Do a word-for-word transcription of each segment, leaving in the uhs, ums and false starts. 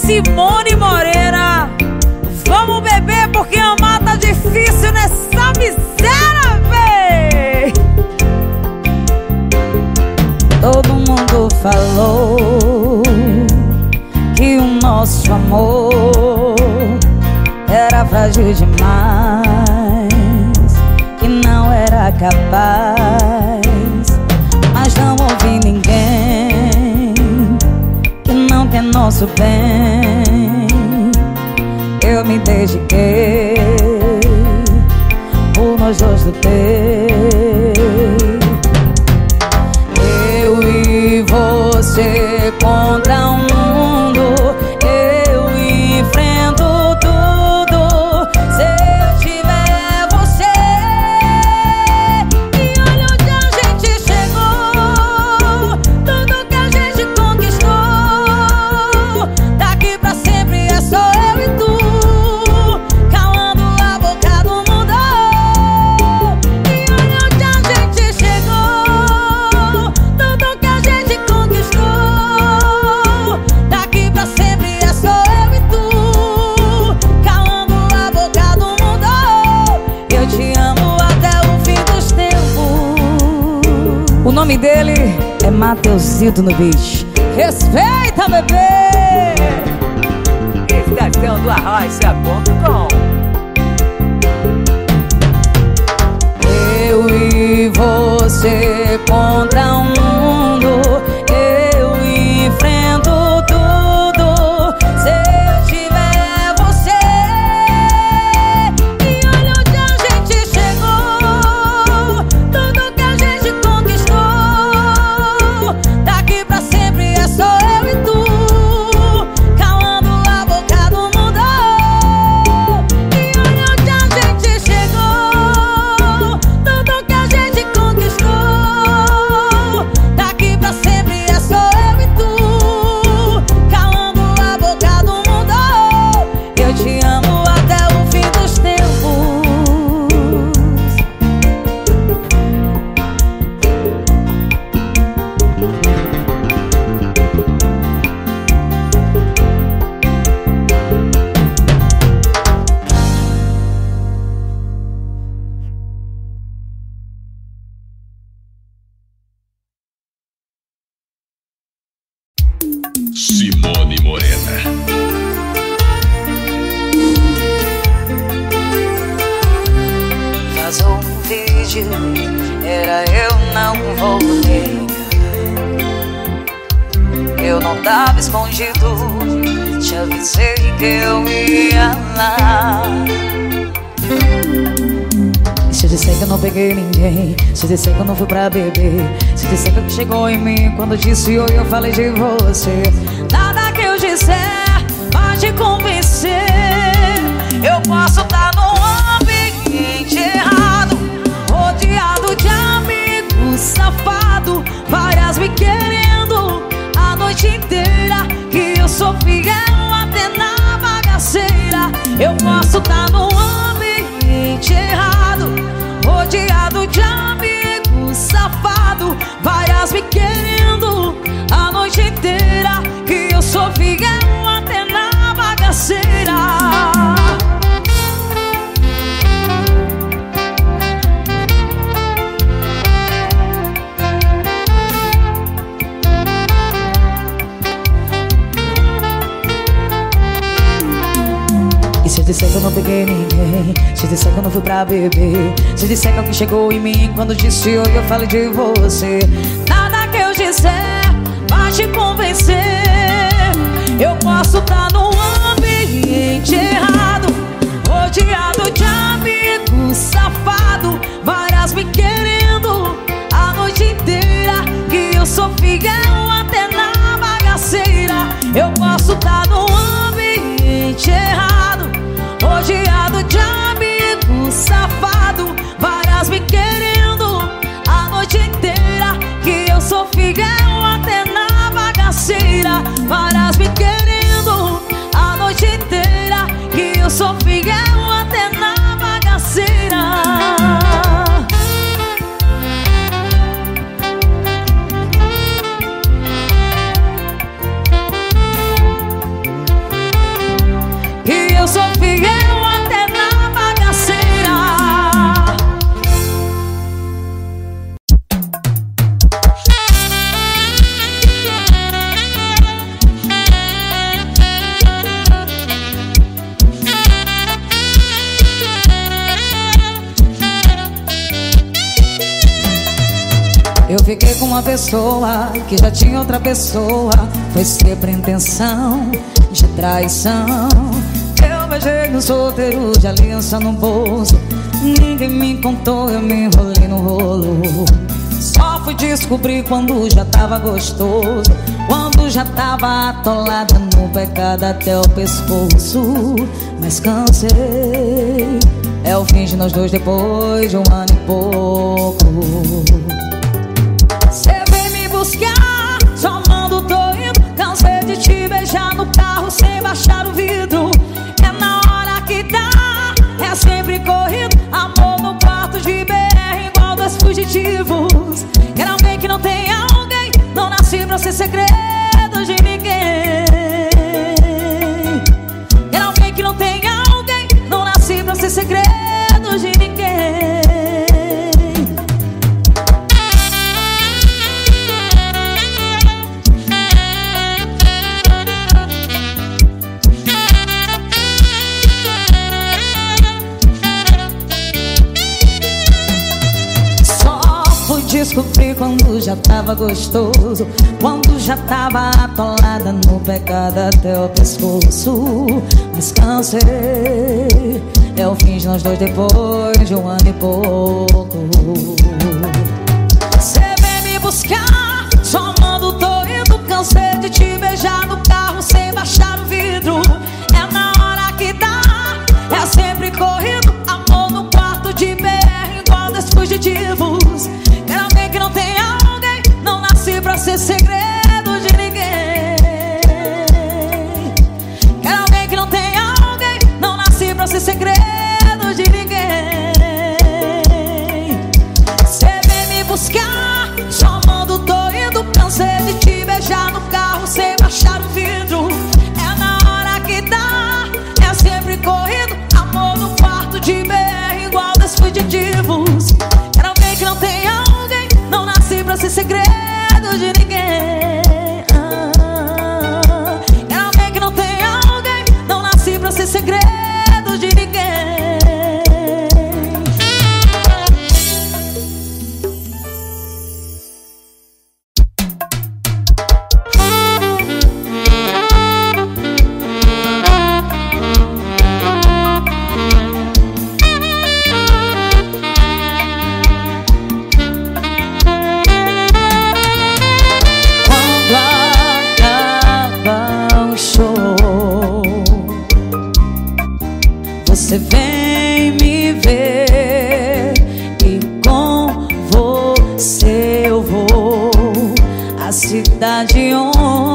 Simone Moreira. Vamos beber porque amar tá difícil nessa miséria, véi. Todo mundo falou que o nosso amor era frágil demais, que não era capaz. Mas não ouvi ninguém que não quer nosso bem. Eu me dediquei, por nós dois lutei. Eu e você contra o mundo, eu enfrento tudo. Se eu tiver você, e olha onde a gente chegou, tudo que a gente conquistou. Daqui pra sempre é só eu e tu, calando a boca do mundo. E olha onde a gente chegou, tudo que a gente conquistou. Daqui pra sempre é só eu e tu, calando a boca do mundo. Eu te amo até o fim dos tempos. O nome dele é Mateusito no beat. Respeita, bebê! Estação do Arrocha ponto com. Eu e você contra o mundo, eu enfrento tudo. Se eu tiver você, e olha onde a gente chegou, tudo que a gente conquistou. Daqui pra sempre é só eu e tu, calando a boca do mundo. E olha onde a gente chegou, tudo que a gente conquistou. Daqui pra sempre é só eu e tu, calando a boca do mundo. Eu te amo até o fim dos tempos. Simone Moreira. Vazou um vídeo, era eu, não vou negar. Eu não tava escondido, te avisei que eu ia lá. E se eu disser que eu não peguei ninguém, se eu disser que eu não fui pra beber, se eu disser que chegou em mim quando disse oi, eu falei de você. Nada que eu disser vai te convencer. Eu posso estar num ambiente errado, rodeado de amigos safado, várias me querendo a noite inteira, que eu sou fiel até na bagaceira. Eu posso estar num ambiente errado, rodeado de amigos safado, várias me querendo a noite inteira, que eu sou fiel até na bagaceira. E se eu disser que eu não peguei ninguém, se eu disser que eu não fui pra beber, se eu disser que alguém chegou em mim quando disse oi, eu falei de você. Nada que eu disser vai te convencer. Eu posso estar num ambiente errado, rodeado de amigos safado, várias me querendo a noite inteira, que eu sou fiel até na bagaceira. Eu posso estar num ambiente errado, rodeado de amigos safado, várias me querendo a noite inteira, que eu Eu fiquei com uma pessoa que já tinha outra pessoa. Foi sempre intenção de traição. Eu beijei no solteiro de aliança no bolso. Ninguém me contou, eu me enrolei no rolo. Só fui descobrir quando já tava gostoso, quando já tava atolada no pecado até o pescoço. Mas cansei, é o fim de nós dois depois de um ano e pouco. Cê vem me buscar, só mando tô indo. Cansei de te beijar no carro sem baixar o vidro. É na hora que dá, é sempre corrido. Amor no quarto de B R igual dois fugitivos. Quero alguém que não tenha alguém, não nasci pra ser segredo de ninguém. Quero alguém que não tenha alguém, não nasci pra ser segredo de ninguém. Descobri quando já tava gostoso, quando já tava atolada no pecado até o pescoço. Mas cansei, é o fim de nós dois depois de um ano e pouco. Cê vem me buscar, só mando tô indo. Cansei de te beijar no carro sem baixar o vidro. É na hora que dá, é sempre corrido. Amor no quarto de B R igual dois fugitivos. Quero alguém que não tenha alguém, não nasci pra ser segredo de ninguém. Quero alguém que não tenha alguém, não nasci pra ser segredo de ninguém. Cê vem me buscar, só mando tô indo. Cansei de te beijar no carro sem baixar o vidro. É na hora que dá, é sempre corrido. Amor no quarto de B R igual dois fugitivos. Quero alguém que não tenha alguém, não nasci pra ser segredo de ninguém. ah, Quero alguém que não tenha alguém, não nasci pra ser segredo de ninguém. Você vem me ver e com você eu vou à cidade on,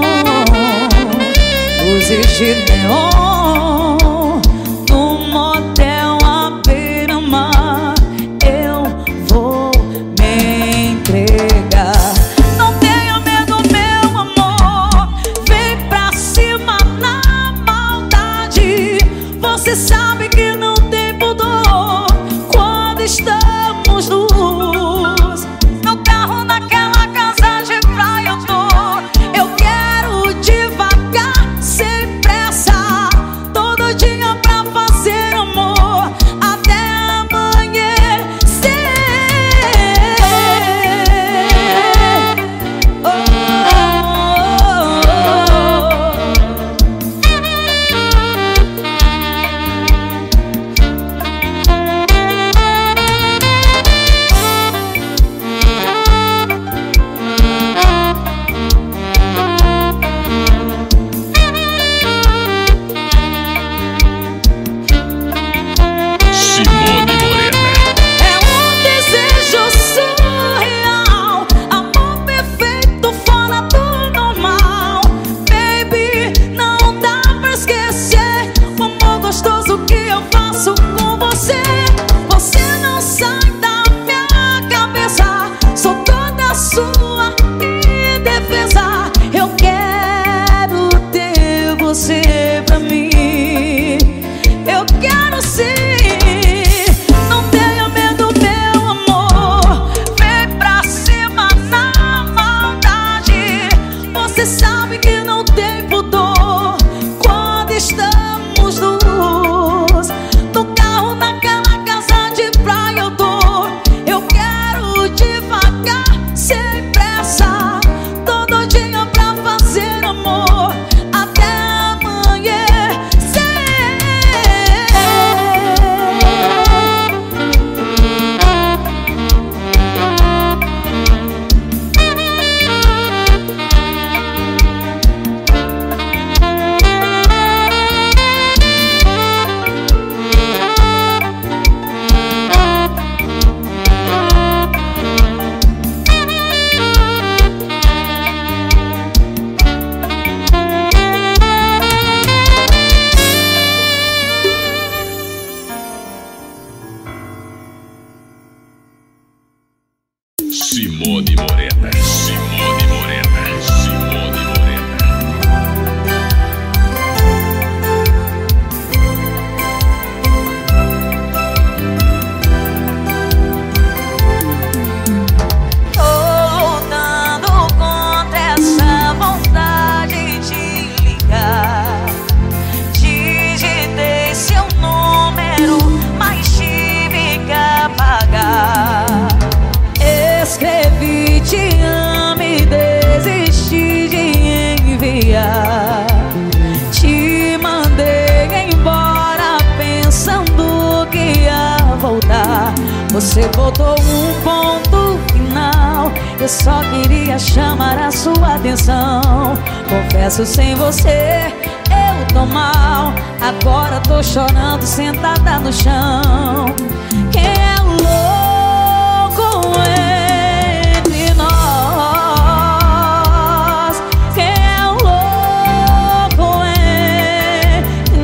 luzes de neon, no motel à beira-mar. Eu vou me entregar. Não tenha medo, meu amor, vem pra cima na maldade. Você sabe que não tem pudor quando estamos nus. No carro naquela casa de praia eu tô. Eu quero devagar, sem pressa, todo dia pra fazer amor até amanhecer. oh, oh, Simone Morena. É um desejo surreal, amor perfeito fora do normal. Baby, não dá pra esquecer o amor gostoso que eu faço com você. Você não sai da minha cabeça, sou toda sua indefesa. Eu quero ter você pra mim. Eu quero sim. Não tenha medo, meu amor, vem pra cima na maldade. Você sabe que não tem pudor quando estamos nus. No carro naquela casa de praia eu tô. Eu quero devagar, sem enviar. Te mandei embora pensando que ia voltar. Você botou um ponto final. Eu só queria chamar a sua atenção. Confesso, sem você eu tô mal. Agora tô chorando sentada no chão. Quem é o louco entre nós? Quem é o louco entre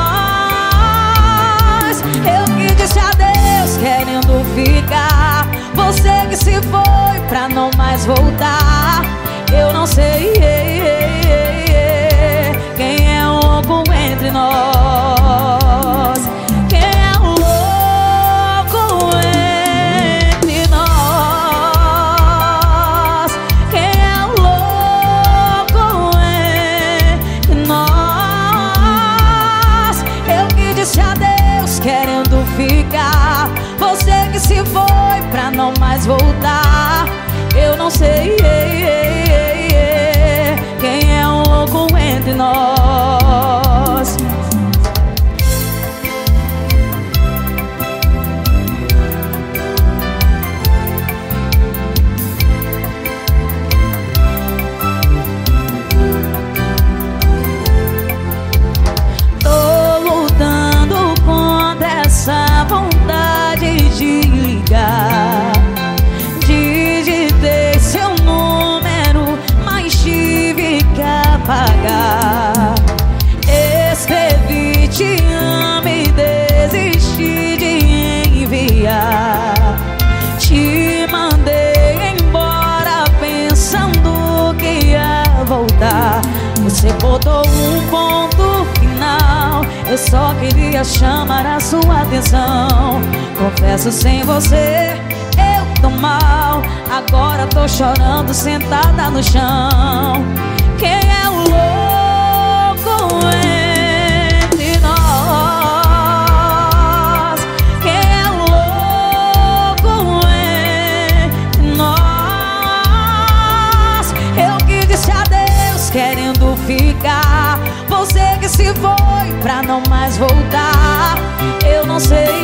nós? Eu que disse adeus querendo ficar. Você que se foi pra não mais voltar. Eu não sei quem é o louco entre nós. Quem é o louco entre nós? Quem é o louco entre nós? Eu que disse adeus querendo ficar. Você que se foi pra não mais voltar. Eu não sei quem é o louco entre nós. Tô lutando contra essa vontade de ligar. Digitei seu número, mas tive que apagar. Escrevi te amo e desisti de enviar. Te mandei embora pensando que ia voltar. Você botou um ponto final. Eu só queria chamar a sua atenção. Confesso, sem você eu tô mal. Agora tô chorando sentada no chão. Quem é o louco entre nós? Quem é o louco entre nós? Eu que disse adeus querendo ficar. Você que se foi pra não mais voltar. Eu não sei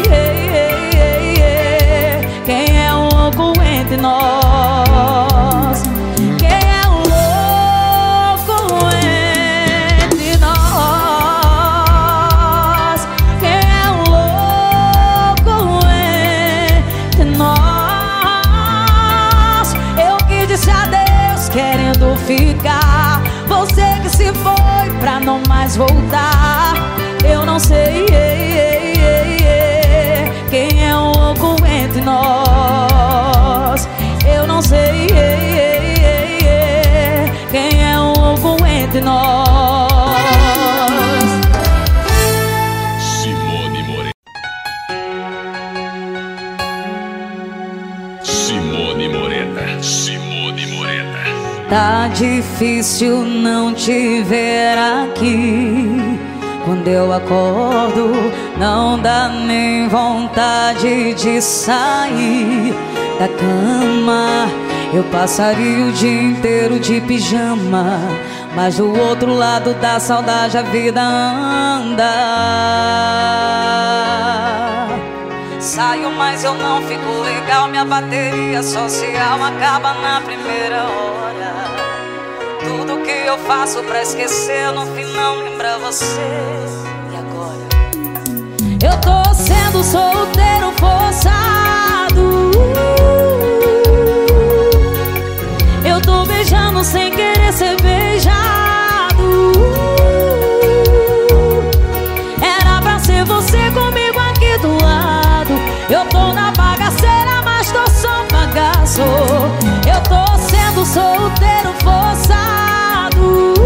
quem é o louco entre nós. Quem é o louco entre nós? Quem é o louco entre nós? Eu que disse adeus querendo ficar. Você que se foi pra não mais voltar. Eu não sei quem é o louco entre nós. Eu não sei quem é o louco entre nós. Simone Morena. Simone Morena. Simone Morena. Tá difícil não te ver aqui. Quando eu acordo, não dá nem vontade de sair da cama. Eu passaria o dia inteiro de pijama, mas do outro lado da saudade a vida anda. Saio, mas eu não fico legal. Minha bateria social acaba na primeira hora. Tudo que eu faço pra esquecer, no fim não lembra você. E agora? Eu tô sendo solteiro forçado. Eu tô beijando sem querer ser beijado. Era pra ser você comigo aqui do lado. Eu tô na bagaceira, mas tô só bagaço. Eu tô sendo solteiro forçado.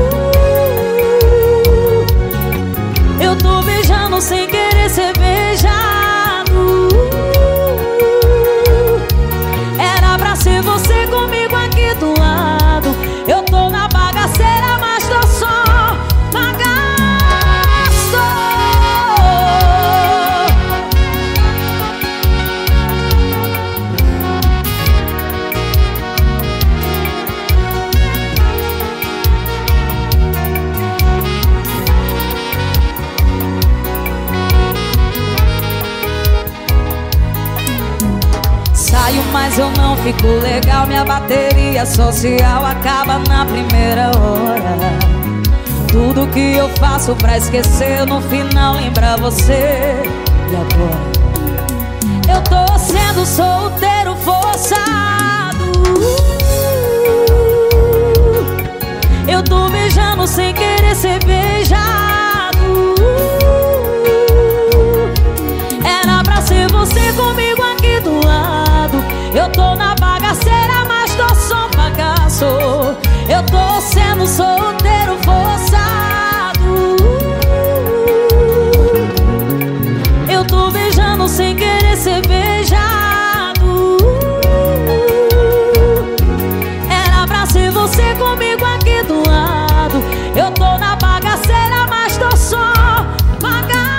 Eu tô beijando sem querer ser beijado. Era pra ser você comigo aqui do lado. Eu tô na bagaceira, mas tô só bagaço. fico legal, minha bateria social acaba na primeira hora. Tudo que eu faço pra esquecer, no final lembra você. E agora? Eu tô sendo solteiro forçado. Eu tô beijando sem querer ser beijado. Era pra ser você comigo aqui do lado. Eu tô na bagaceira, mas tô só bagaço. Eu tô sendo solteiro forçado. Eu tô beijando sem querer ser beijado. Era pra ser você comigo aqui do lado. Eu tô na bagaceira, mas tô só bagaço.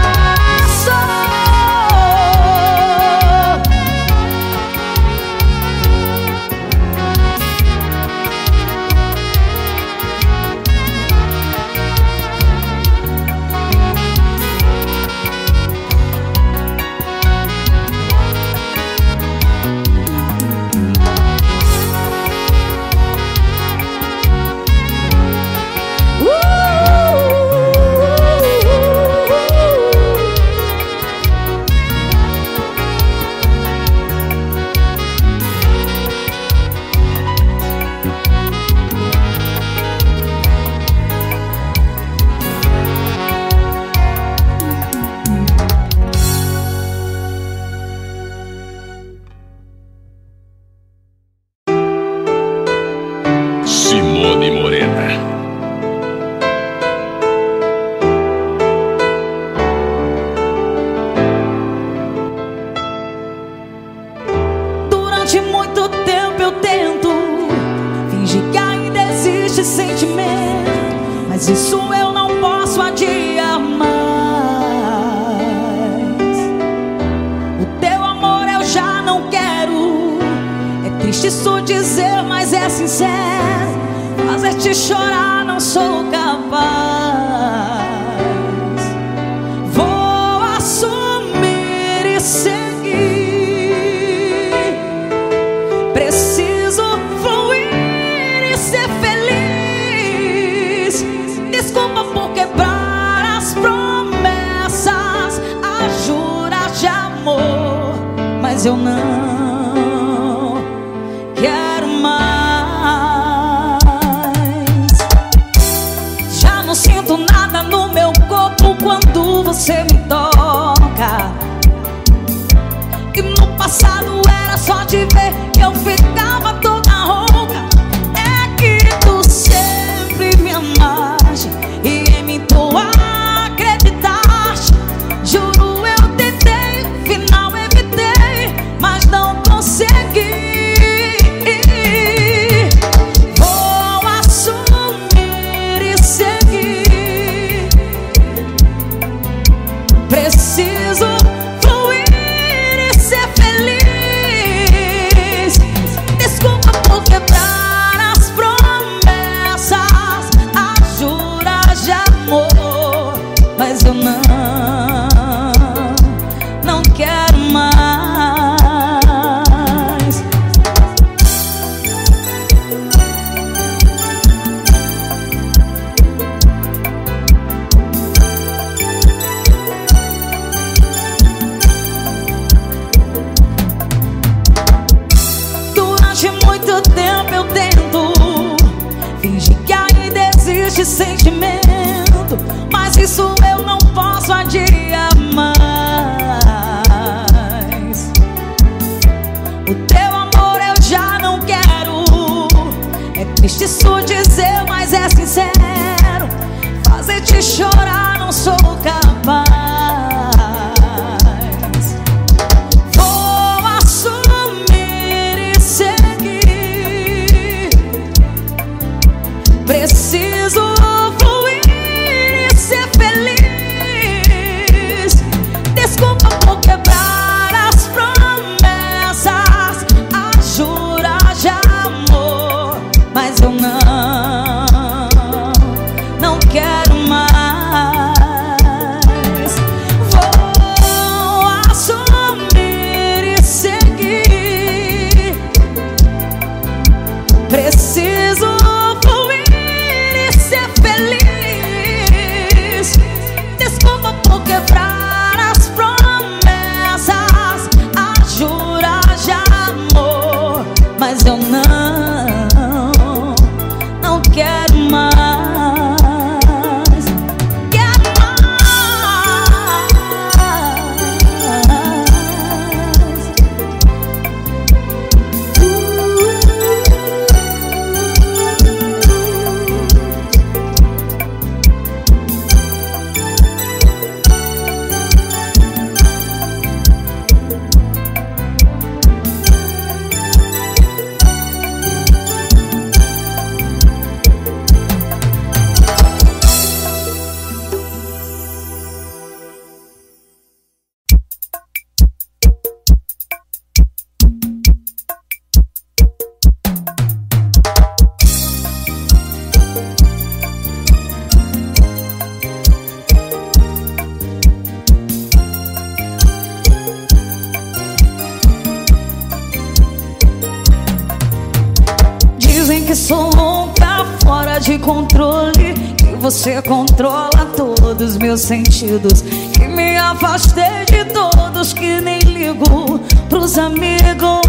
Simone Morena. Durante muito tempo eu tento fingir que ainda existe sentimento, mas isso eu não posso adiar mais. O teu amor eu já não quero. É triste isso dizer, mas é sincero. Fazer te chorar não sou capaz. Vou assumir e seguir. Preciso fluir e ser feliz. Desculpa por quebrar as promessas, as juras de amor, mas eu não quero mais. Não sinto nada no meu corpo quando você me toca. E no passado era só de ver que eu ficava toda rouca. É que tu sempre me amaste e em mim tu acreditaste. Juro eu tentei, final evitei, mas não consegui. Preciso fluir e ser feliz. Desculpa por quebrar as promessas, as juras de amor, mas eu não, não quero mais. Muito tempo eu tento fingir que ainda existe sentimento, mas isso eu não posso adiar mais. O teu amor eu já não quero. É triste isso dizer, mas é sincero. Fazer te chorar não sou capaz. Vou assumir e seguir. Preciso fluir e ser feliz. Desculpa por quebrar as promessas, as juras de amor, mas eu não, não quero mais. que sou louca, fora de controle, que você controla todos os meus sentidos, que me afastei de todos, que nem ligo pros amigos.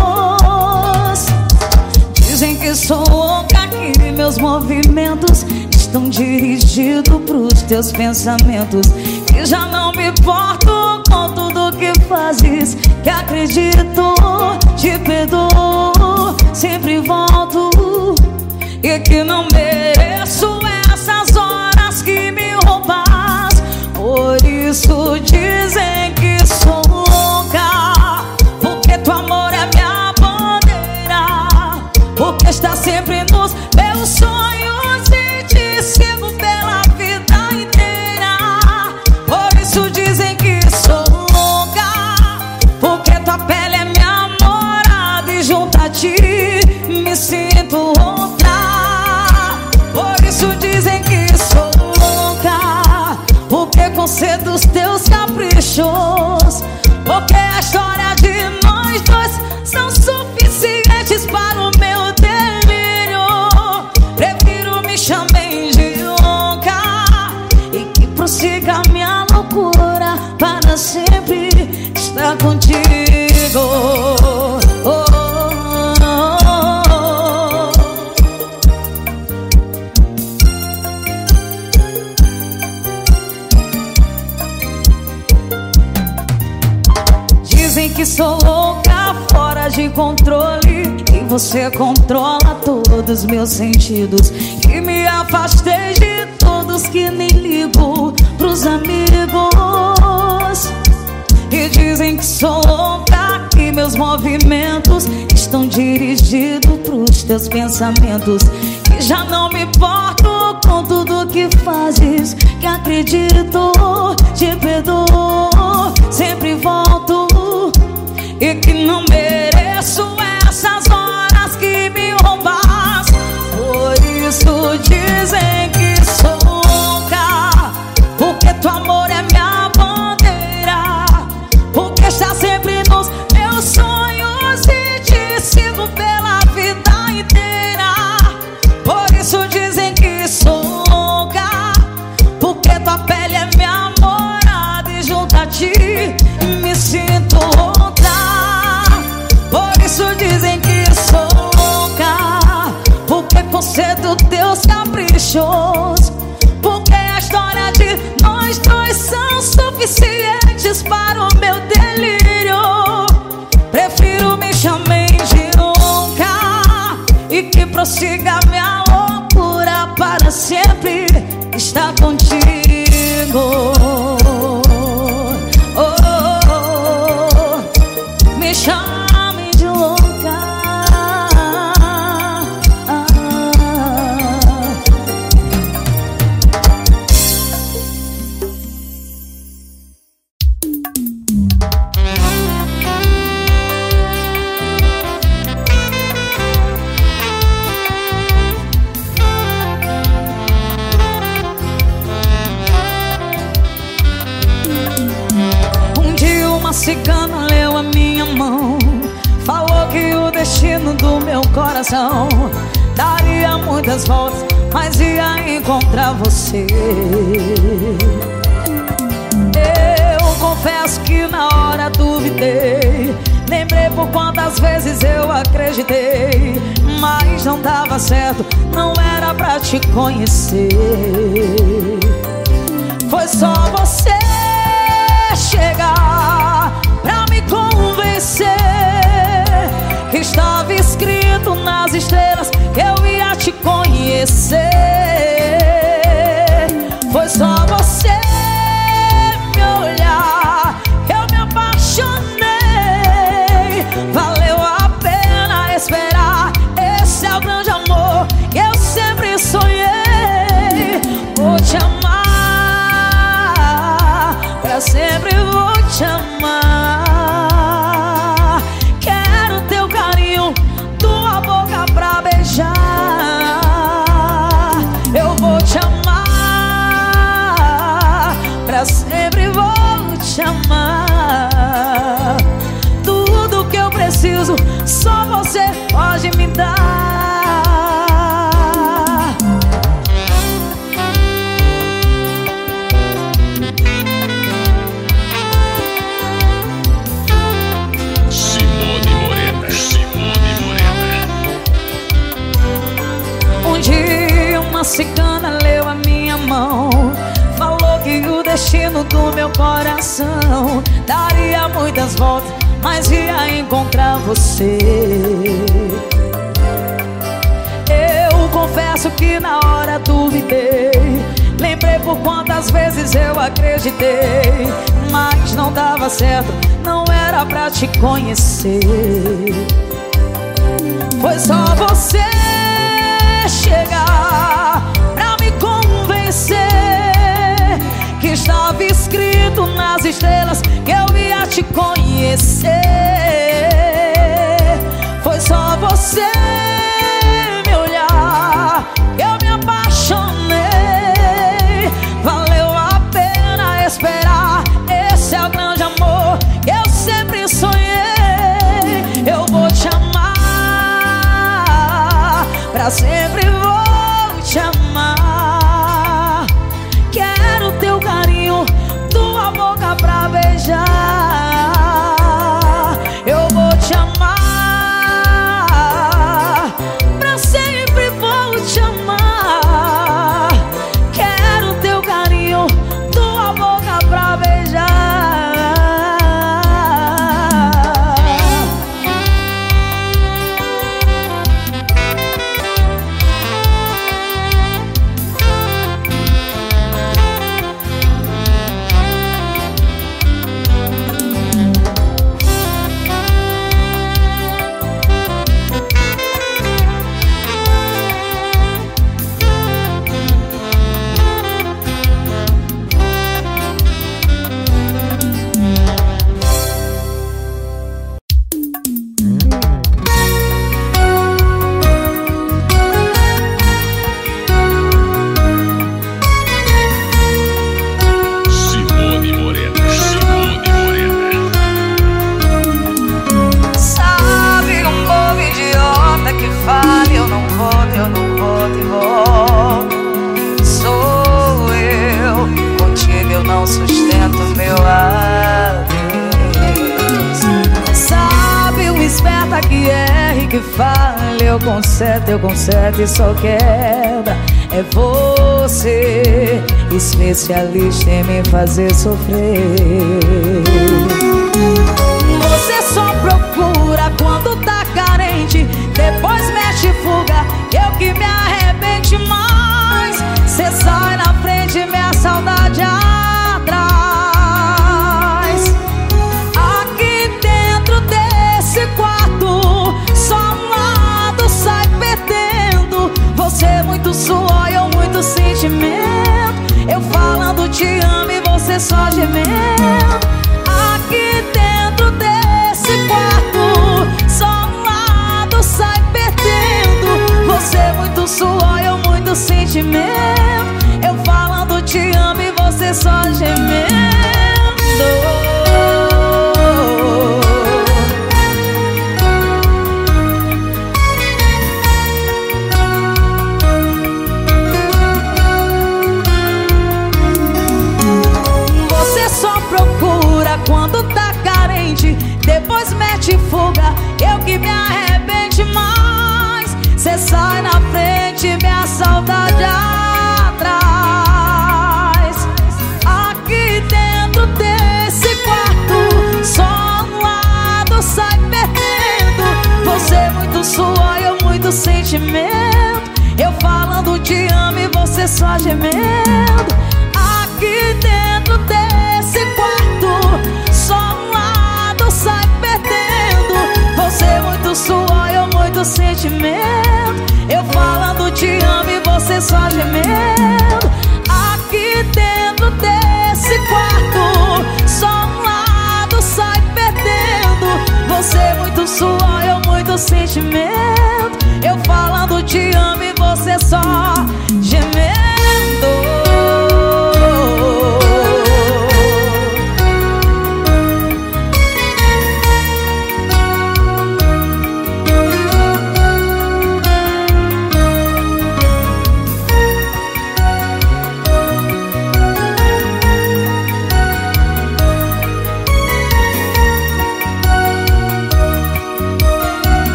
Dizem que sou louca, que meus movimentos estão dirigidos pros teus pensamentos, que já não me importo com tudo que fazes, que acredito, te perdoo, sempre volto, e que não mereço essas horas que me roubas. Por isso dizem que sou louca, porque teu amor é minha bandeira, porque está sempre nos meus sonhos e te sigo pela vida inteira. Por isso dizem que sou louca, porque tua pele é minha morada e junto a ti me sinto outra. Por isso dizem que sou louca, porque concedo os teus caprichos, porque a história de nós dois são suficientes para o meu delírio. Prefiro me chamem de louca e que prossiga minha loucura para sempre estar contigo. Oh, oh, oh. Dizem que sou louca, fora de controle, que você controla todos os meus sentidos, que me afastei de todos, que nem ligo pros amigos. E dizem que sou louca, que meus movimentos estão dirigidos pros teus pensamentos, que já não me importo com tudo que fazes, que acredito, te perdoo, sempre volto, e que não mereço essas horas que me roubas. Por isso dizem que sou louca, porque teu amor é minha bandeira, porque está sempre nos meus sonhos e te sigo pela vida inteira. Por isso dizem que sou louca, porque tua pele é minha morada e junto a ti me sinto outra. Por isso dizem que sou louca, porque concedo teus caprichos, porque a história de nós dois são suficientes para o meu delírio. Prefiro me chamem de louca e que prossiga minha loucura para sempre estar contigo. Oh, oh, oh. Me chamem de louca. Cigana leu a minha mão, falou que o destino do meu coração daria muitas voltas, mas ia encontrar você. Eu confesso que na hora duvidei, lembrei por quantas vezes eu acreditei, mas não dava certo, não era pra te conhecer. Foi só você chegar pra me convencer que estava escrito nas estrelas que eu ia te conhecer. Foi só você me olhar que eu me apaixonei. Valeu a pena esperar, esse é o grande amor que eu sempre sonhei. Vou te amar, pra sempre vou te amar. Quero teu carinho, tua boca pra beijar. cigana leu a minha mão, falou que o destino do meu coração daria muitas voltas, mas ia encontrar você. Eu confesso que na hora duvidei, lembrei por quantas vezes eu acreditei, mas não dava certo, não era pra te conhecer. Foi só você chegar pra me convencer que estava escrito nas estrelas que eu ia te conhecer. Foi só você me olhar, eu me apaixonei. Valeu a pena esperar, esse é o grande amor que eu sempre sonhei. Eu vou te amar, pra sempre vou te amar. Quero teu carinho, tua boca pra beijar. Eu vou te amar, pra sempre vou te amar. Quero teu carinho, tua boca pra beijar. Que fala, eu conserto, eu conserto e só quebra. É você, especialista em me fazer sofrer. Você só procura quando tá carente, depois mete fuga, eu que me arrepende mais. Cê sai na frente, minha saudade atrás. Aqui dentro desse quarto, só um lado sai perdendo. Você é muito suor e eu muito sentimento. Eu falando te amo e você só gemendo. Aqui dentro desse quarto, só um lado sai perdendo. Você é muito suor e eu muito sentimento. Eu falando te amo e você só gemendo. Quando tá carente, depois mete fuga, eu que me arrepende mais. Cê sai na frente, minha saudade atrás. Aqui dentro desse quarto, só um lado sai perdendo. Você é muito suor e eu muito sentimento. Eu falando te amo e você só gemendo. Aqui dentro desse quarto, só um lado sai perdendo. Você é muito suor e eu muito sentimento. Eu falando te amo e você só gemendo. Aqui dentro desse quarto, só um lado sai perdendo. Você é muito suor e eu muito sentimento. Eu falando te amo e você só gemendo.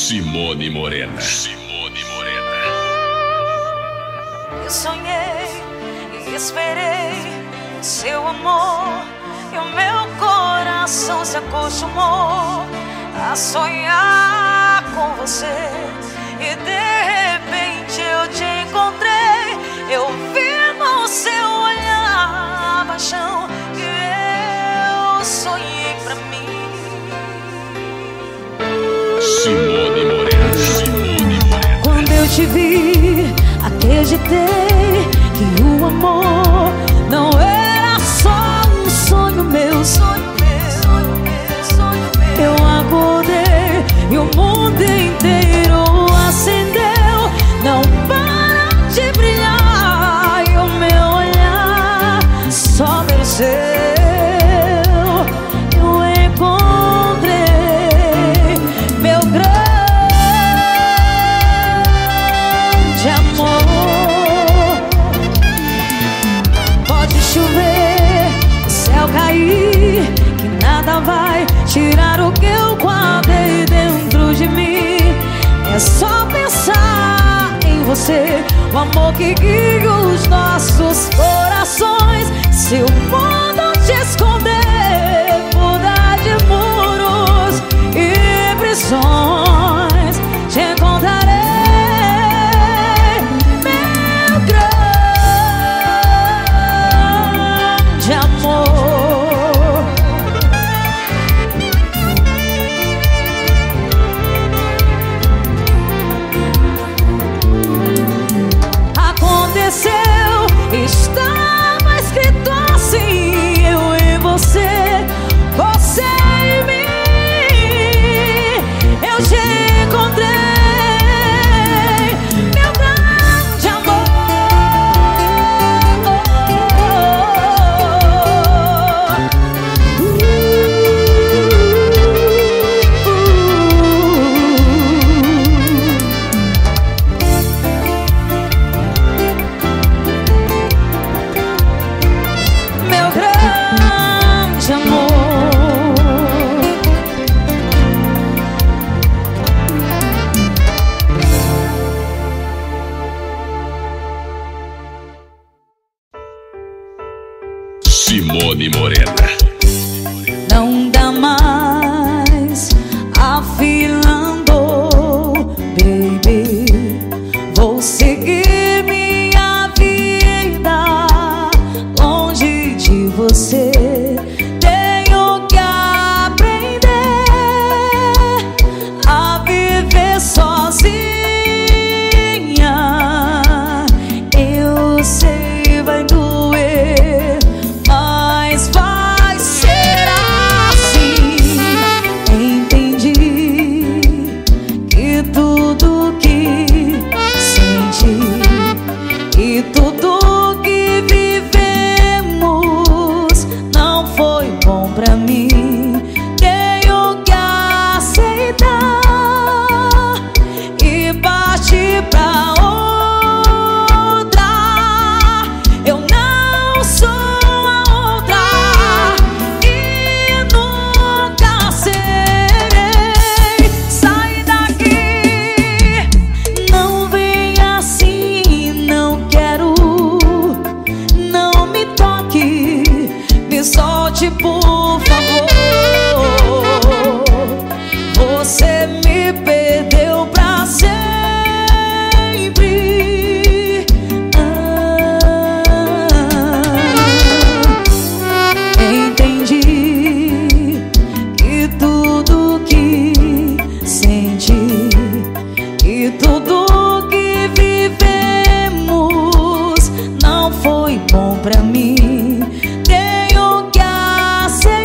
Simone Morena. Simone Morena. Eu sonhei e esperei o seu amor, e o meu coração se acostumou a sonhar com você. E de repente eu te encontrei, eu vi no seu olhar a paixão que eu sonhei pra mim. Simone Morena. Simone Morena. Quando eu te vi, acreditei que o amor não era só um sonho meu, sonho meu, sonho meu, sonho meu. Eu acordei e o mundo inteiro acendeu, não para de brilhar, e o meu olhar só venceu. Eu encontrei meu grande amor. Pode chover, o céu cair, que nada vai tirar o que eu guardei dentro de mim. É só pensar em você, o amor que guia os nossos corações. Se o mundo te esconder, mudar de muros e prisões, te encontrarei, meu grande amor. Aconteceu, estava escrito assim, eu e você, você e mim. Eu te encontrei, meu grande meu grande amor. Simone Morena. Não dá mais, afilando, baby. Vou seguir minha vida longe de você. Tenho que aprender a viver sozinha. Eu sei, vai doer, mas vai ser assim. Entendi que tudo que senti e tudo que vivemos não foi bom pra mim. Tenho que aceitar e partir pra outra. Eu não sou a outra e nunca serei. Sai daqui, não vem assim, não quero. Não me toque, me solte por favor. Você me perdeu pra sempre. Ah, entendi que tudo que senti e tudo que vivemos não foi bom pra mim. Tenho que aceitar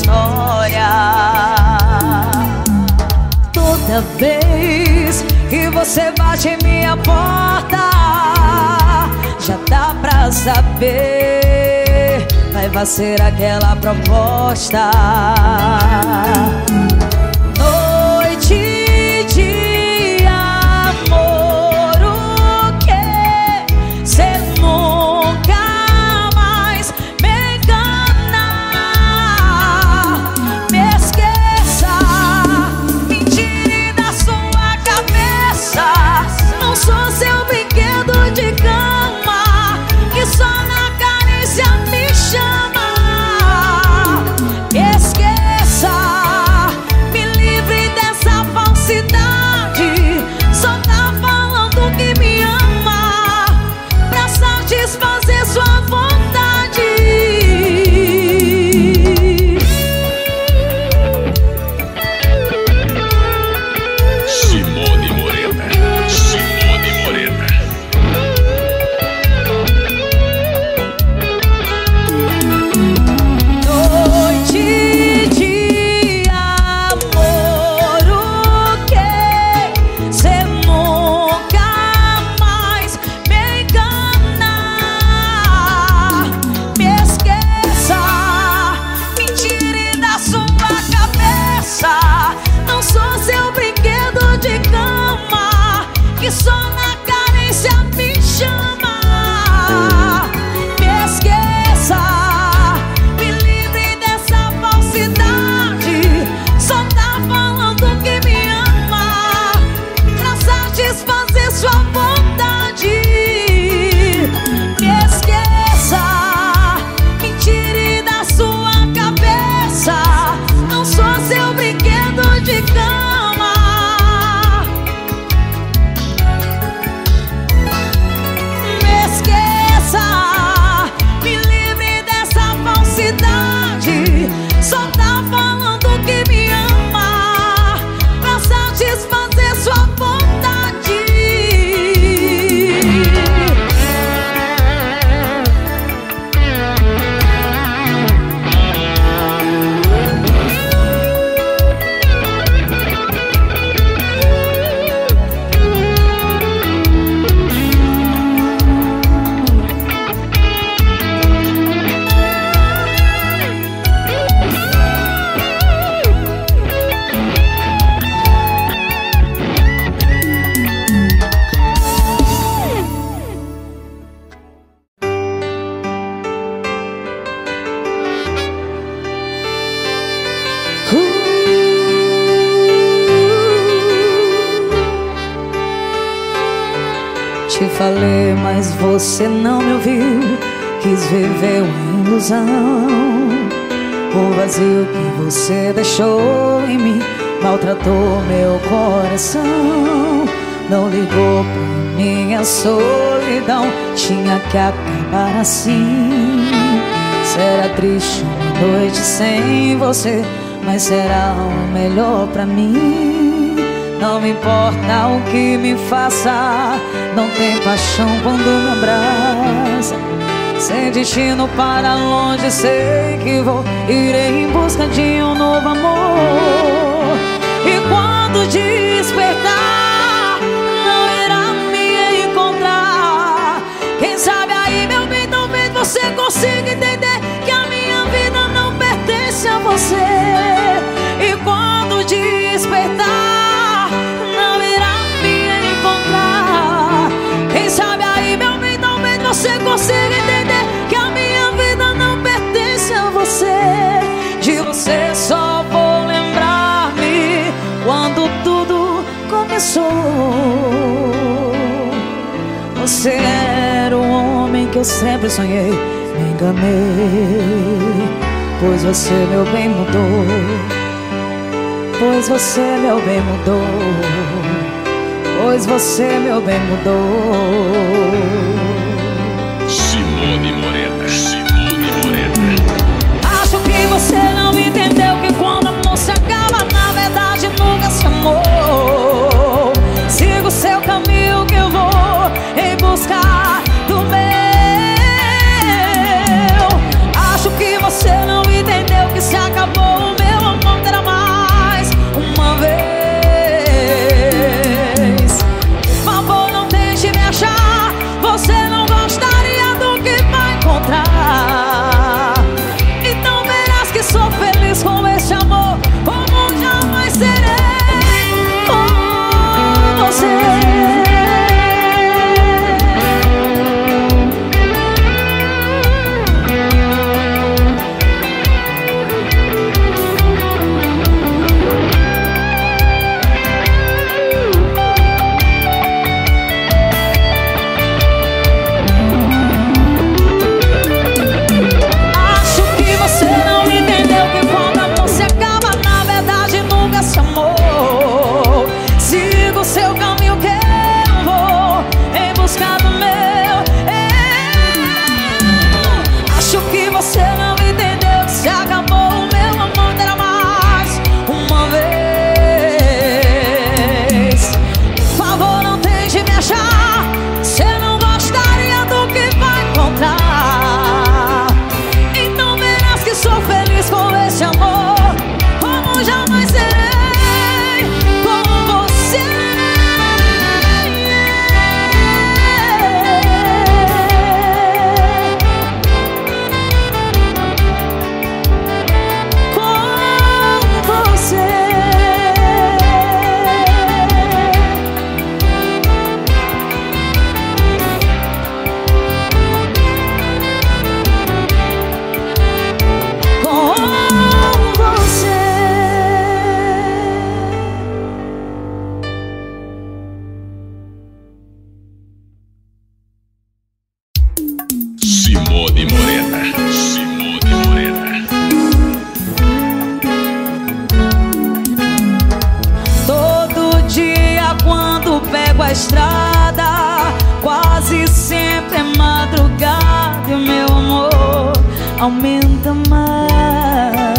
história. Toda vez que você bate em minha porta, já dá pra saber, vai ser aquela proposta. Noite de amor, o que cê nunca mais me engana. Me esqueça, me tire da sua cabeça. Não sou seu brinquedo de cama, que só na carícia me chama. Me esqueça, me livre dessa falsidade. Só tá falando que me ama pra satisfazer sua vontade. Simone Morena, Simone Morena. Noite de amor, o que cê nunca mais me engana. Me esqueça, me tire da sua cabeça. Não sou seu brinquedo de cama, que só na carência me chama. Me esqueça, me livre dessa falsidade. Só tá falando que me ama pra satisfazer sua vontade. Me esqueça, me tire da sua cabeça. Não sou seu brinquedo de cama. Me esqueça, me livre dessa falsidade. Só tá falando que me ama pra satisfazer sua vontade. Te falei, mas você não me ouviu. Quis viver uma ilusão. O vazio que você deixou em mim maltratou meu coração. Não ligou pra minha solidão. Tinha que acabar assim. Será triste uma noite sem você, mas será o melhor pra mim. Não me importa o que me faça, não tem paixão quando me abraça. Sem destino para longe, sei que vou. Irei em busca de um novo amor. E quando despertar, não irá me encontrar. Quem sabe aí, meu bem, talvez você consiga entender que a minha vida não pertence a você. E quando despertar, não irá me encontrar. Quem sabe aí, meu bem, talvez você consiga entender que a minha vida não pertence a você. De você só vou lembrar-me quando tudo começou. Você era o homem que eu sempre sonhei. Me enganei, pois você, meu bem, mudou. Pois você, meu bem, mudou. Pois você, meu bem, mudou. Simone Morena, Simone Morena. Acho que você não entendeu que quando amor se acaba, na verdade nunca se amou. Siga o seu caminho que eu vou em busca do meu. Acho que você não entendeu que se acabou a estrada, quase sempre é madrugada e o meu amor aumenta mais.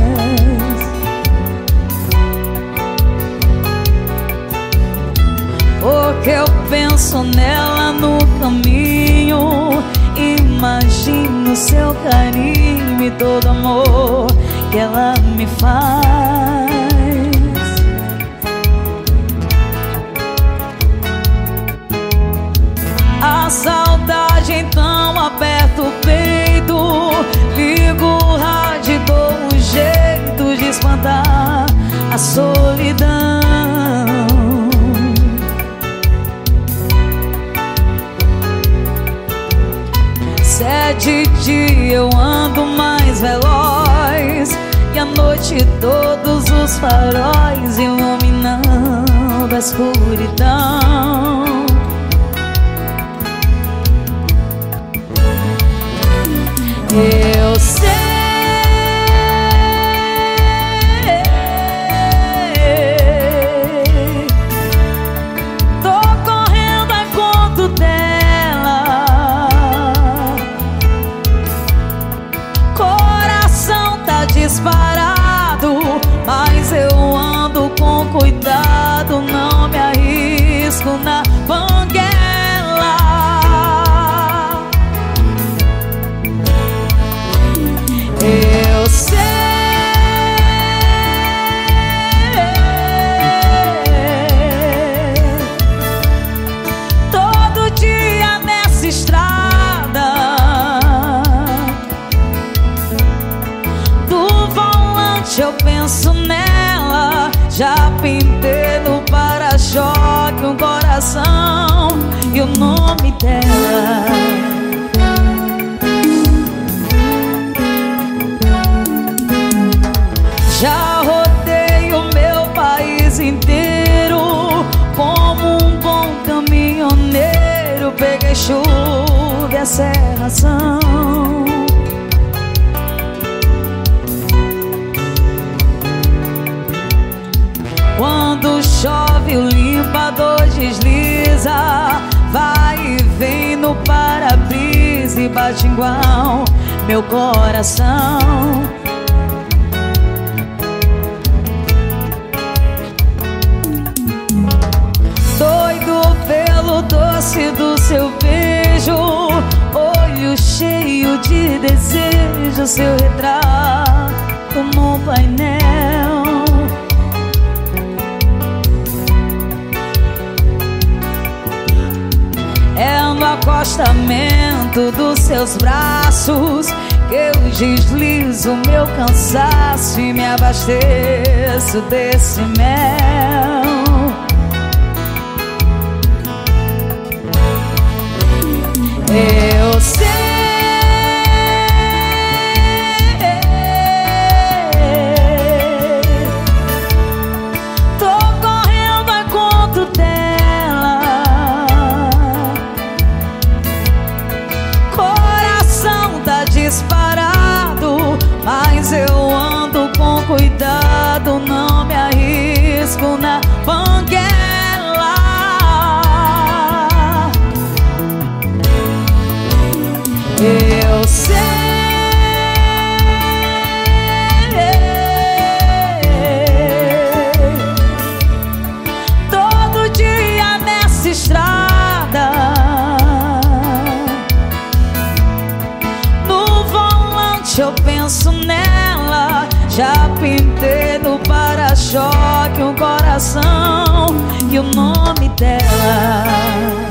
Porque eu penso nela no caminho, imagino seu carinho e todo amor que ela me faz. A saudade então aperta o peito, ligo o rádio e dou um jeito de espantar a solidão. Se é de dia eu ando mais veloz, e à noite todos os faróis iluminando a escuridão. Eu sei, tô correndo a encontro dela, coração tá disparado, mas eu ando com cuidado, não me arrisco na banguela. Eu sei, todo dia nessa estrada, do volante eu penso nela, já pintei no para-choque um coração e o nome dela. Já rodei o meu país inteiro, como um bom caminhoneiro, peguei chuva e a serração. Quando chove o limpador desliza, vai e vem no para-brisa e bate igual meu coração. Doido pelo doce do seu beijo, olho cheio de desejo, seu retrato no painel. É no acostamento dos seus braços que eu deslizo meu cansaço e me abasteço desse mel. Eu sei, tô correndo a encontro dela, coração tá disparado, mas eu ando com cuidado, não me arrisco na banguela. Eu sei, todo dia nessa estrada, no volante eu penso nela, já pintei no para-choque um coração e o nome dela.